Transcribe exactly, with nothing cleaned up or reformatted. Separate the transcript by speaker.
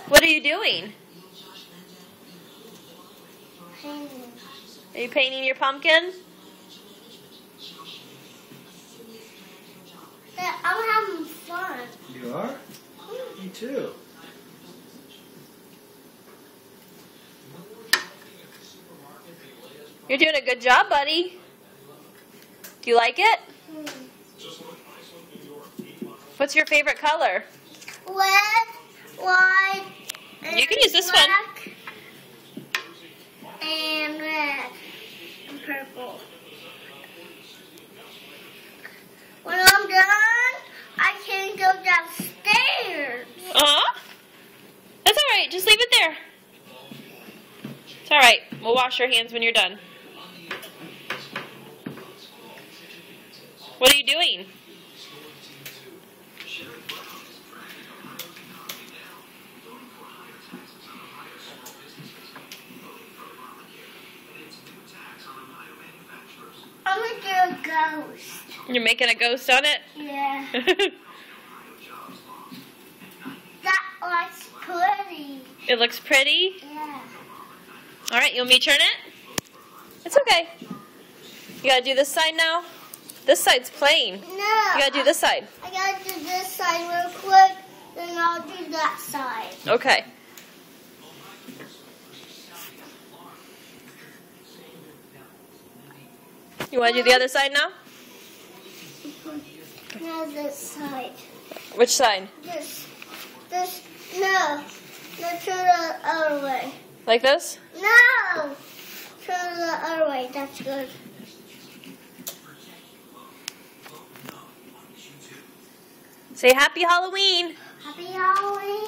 Speaker 1: What are you doing?
Speaker 2: Painting.
Speaker 1: Are you painting your pumpkin?
Speaker 2: Yeah, I'm having fun.
Speaker 3: You are? Me too.
Speaker 1: You're doing a good job, buddy. Do you like it?
Speaker 2: Hmm.
Speaker 1: What's your favorite color?
Speaker 2: Red, white, and
Speaker 1: You can use this one.
Speaker 2: black, and red, and purple. When I'm done, I can go downstairs.
Speaker 1: Uh-huh. That's all right. Just leave it there. It's all right. We'll wash your hands when you're done. What are you doing?
Speaker 2: I'm gonna do a ghost.
Speaker 1: You're making a ghost on it?
Speaker 2: Yeah. That looks pretty.
Speaker 1: It looks pretty?
Speaker 2: Yeah.
Speaker 1: All right, you want me to turn it? It's okay. You gotta do this side now? This side's plain.
Speaker 2: No.
Speaker 1: You gotta do this side.
Speaker 2: I gotta do this side real quick, then I'll do that side.
Speaker 1: Okay. You wanna do the other side now?
Speaker 2: Now this side.
Speaker 1: Which side?
Speaker 2: This. This. No. No, turn the other way.
Speaker 1: Like this?
Speaker 2: No! Turn the other way. That's good.
Speaker 1: Say Happy Halloween.
Speaker 2: Happy Halloween.